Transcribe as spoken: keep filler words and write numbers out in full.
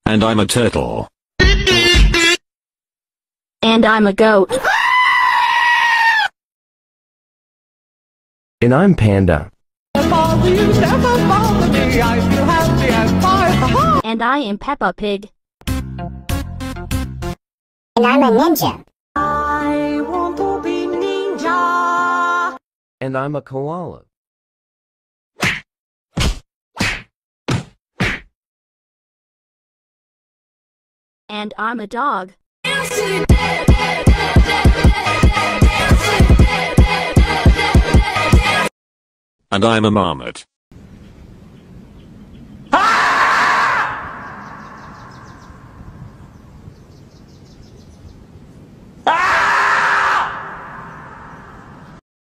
And I'm a turtle. And I'm a goat. And I'm Panda. And I am Peppa Pig. And I'm a ninja. I want to be ninja. And I'm a koala. And I'm a dog. And I'm a marmot.